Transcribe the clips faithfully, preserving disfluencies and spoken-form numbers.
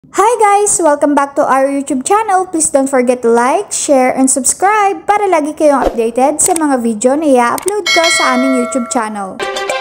Hi guys! Welcome back to our YouTube channel. Please don't forget to like, share, and subscribe para lagi kayong updated sa mga video na i-upload ko sa aming YouTube channel.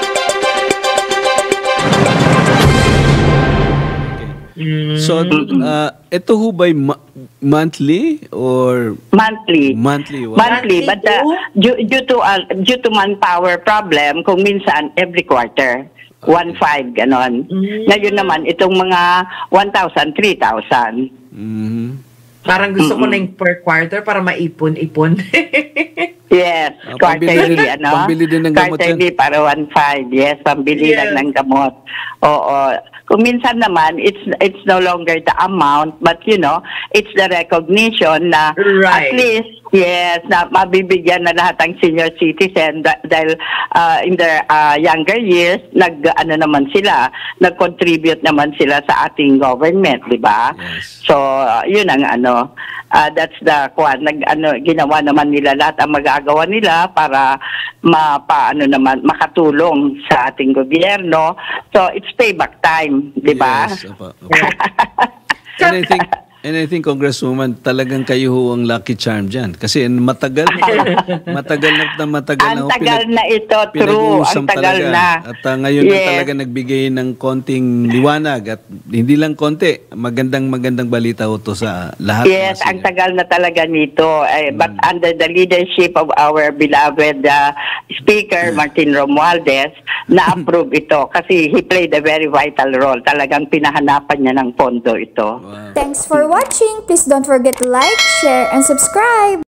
So, uh, ito ho ba'y ma- monthly or Monthly. monthly? Wow. Monthly, but uh, due, due to uh, due to manpower problem, kung minsan every quarter, one five ganon. Ngayon naman itong mga one thousand, three thousand. Mhm. Parang gusto ko na yung per quarter para maipon-ipon. Yes, Ah, pambili quarterly, din- ano? pambili din ng gamot Quarterly para one five. Yes, pambili Yes. lang ng gamot. Oo. Kung minsan naman, it's it's no longer the amount, but you know, it's the recognition na Right. at least, yes, na mabibigyan na lahat ng senior citizen da- dahil uh, in their uh, younger years, nag, ano naman sila, nag-contribute naman sila sa ating government, di ba? Yes. So, uh, yun ang ano, uh, that's the, kwan, nag, ano, ginawa naman nila lahat ang magagawa nila para mapaano naman, makatulong sa ating gobyerno. So, it's payback time, di ba? Yes, apa, apa. And I think, and I think, Congresswoman, talagang kayo ho ang lucky charm dyan. Kasi matagal na, matagal na, na matagal na Ang ho tagal pinag- na ito, true. pinag-uusap Ang tagal talaga. na. At uh, ngayon na Yes. talaga nagbigay ng konting liwanag at hindi lang konti, magandang magandang balita ho to sa lahat. ng Yes, mga ang senior. tagal na talaga nito. Eh, Mm. But under the leadership of our beloved uh, Speaker, Martin Romualdez, na-approve ito kasi he played a very vital role. Talagang pinahanapan niya ng pondo ito. Wow. Thanks for watching. Please don't forget to like, share, and subscribe.